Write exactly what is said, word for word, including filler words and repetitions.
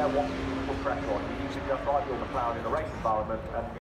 what you put pressure on. You're using just right your McLaren in a race environment, and